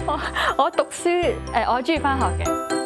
我讀書我係中意返學嘅，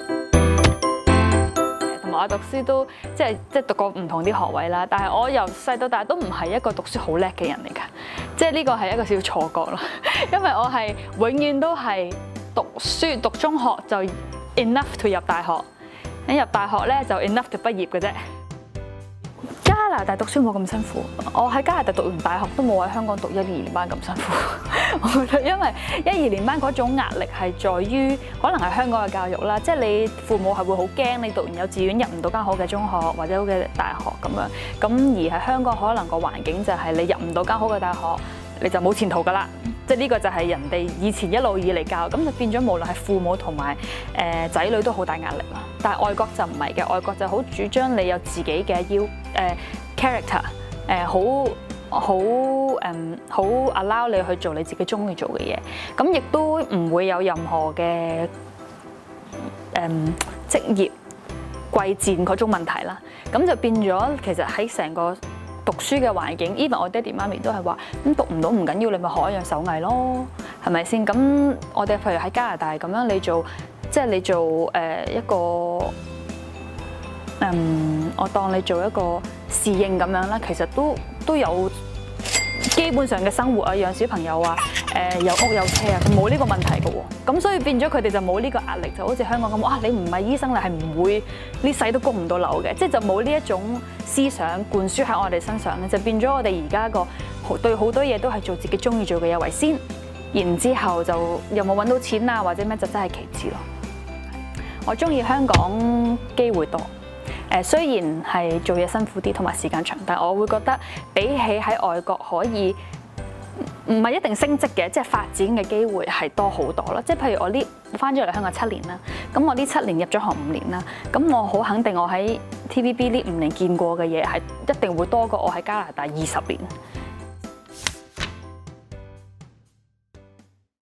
同埋我讀書都即係讀過唔同啲學位啦。但係我由細到大都唔係一個讀書好叻嘅人嚟㗎，即係呢個係一個小錯覺咯。因為我係永遠都係讀書讀中學就 enough to 入大學，你入大學咧就 enough to 畢業嘅啫。加拿大讀書冇咁辛苦，我喺加拿大讀完大學都冇喺香港讀1、2年班咁辛苦。我覺得因為1、2年班嗰種壓力係在於可能係香港嘅教育啦，即係你父母係會好驚你讀完幼稚園入唔到間好嘅中學或者好嘅大學咁樣，咁而喺香港可能個環境就係你入唔到間好嘅大學，你就冇前途㗎啦。即係呢個就係人哋以前一路以嚟教，咁就變咗無論係父母同埋仔女都好大壓力啦。但係外國就唔係嘅，外國就好主張你有自己嘅character， 好 allow 你去做你自己中意做嘅嘢，咁亦都唔會有任何嘅職業貴賤嗰種問題啦。咁就變咗其實喺成個讀書嘅環境 ，even 我爹哋媽咪都係話，咁讀唔到唔緊要，你咪學一樣手藝咯，係咪先？咁我哋譬如喺加拿大咁樣，你做一個我當你做一個侍應咁樣啦，其實都有基本上嘅生活啊，養小朋友啊，有屋有車啊，冇呢個問題嘅喎。咁所以變咗佢哋就冇呢個壓力，就好似香港咁，哇！你唔係醫生，你係唔會呢世都供唔到樓嘅，即係就冇呢一種思想灌輸喺我哋身上咧，就變咗我哋而家對好多嘢都係做自己中意做嘅嘢為先，然之後就有冇揾到錢啊或者咩就真係其次咯。我中意香港機會多。雖然係做嘢辛苦啲同埋時間長，但係我會覺得比起喺外國可以唔係一定升職嘅，即係發展嘅機會係多好多啦。即係譬如我翻咗嚟香港7年啦，咁我呢7年入咗行5年啦，咁我好肯定我喺 TVB 呢5年見過嘅嘢係一定會多過我喺加拿大20年。